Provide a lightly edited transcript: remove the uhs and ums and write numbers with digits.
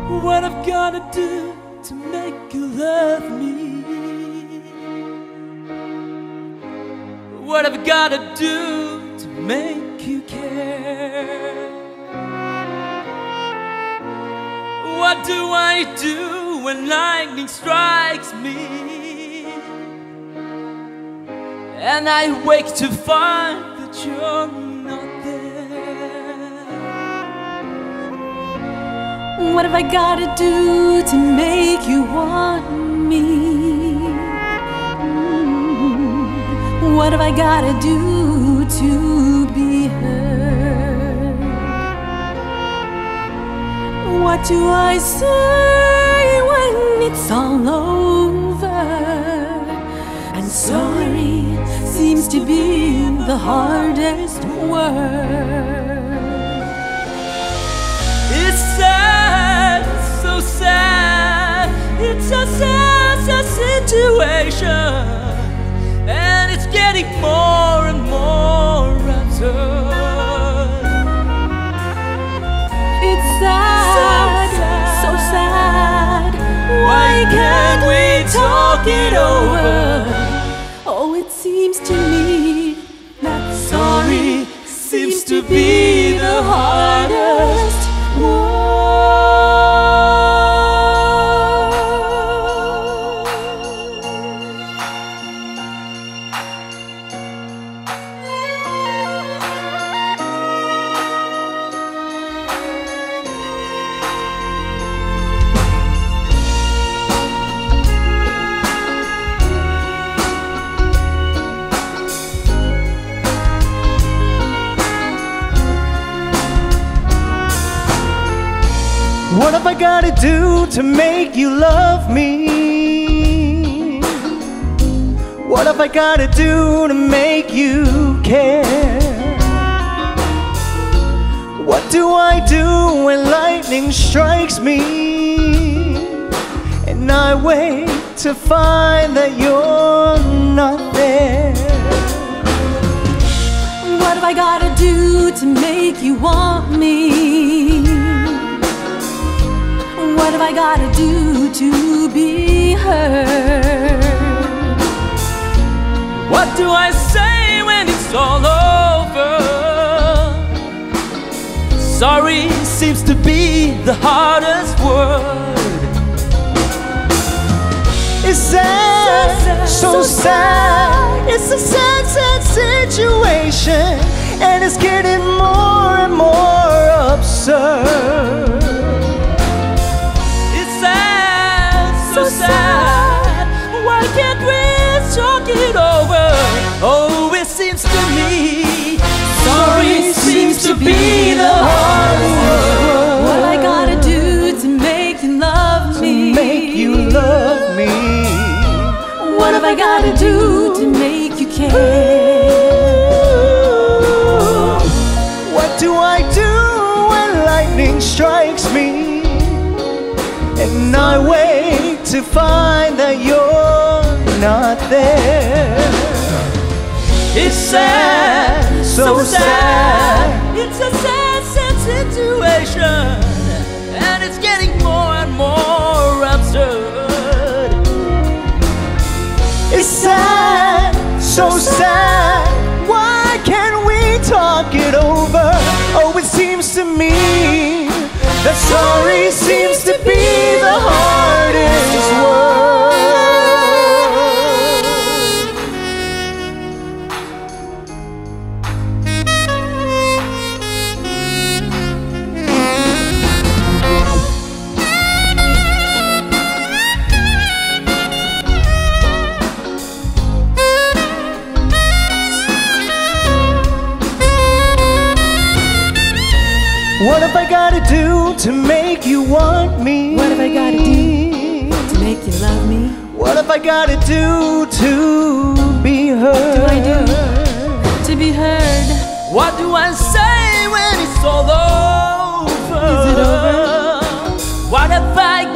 What I've gotta do to make you love me? What I've gotta do to make you care? What do I do when lightning strikes me and I wake to find that you're not there? What have I gotta do to make you want me? What have I gotta do to be heard? What do I say when it's all over? And sorry seems to be the hardest word. It's sad, so sad. It's a sad, sad situation, and it's getting more and more absurd. It's sad, so sad. Why can't we talk it over? Oh, it seems to me that sorry seems to be the hardest word. What have I gotta do to make you love me? What have I gotta do to make you care? What do I do when lightning strikes me and I wait to find that you're not there? What have I gotta do to make you want me? What have I gotta do to be heard? What do I say when it's all over? Sorry seems to be the hardest word. It's sad, so sad. It's a sad, sad situation, and it's getting more and more absurd. So sad, why can't we talk it over? Oh, it seems to me sorry seems to be the hardest word. What I gotta do to make you love me? Make you love me. What have I gotta do to make you care? What do I do when lightning strikes me and I wait to find that you're not there? It's sad, so sad. It's a sad, sad situation, and it's getting more and more absurd. It's sad, so sad. Why can't we talk it over? Oh, it seems to me that sorry seems to be the hardest word. What have I gotta do to make you want me? What have I gotta do to make you love me? What have I gotta do to be heard? What do I do to be heard? What do I say when it's all over? Is it over? What have I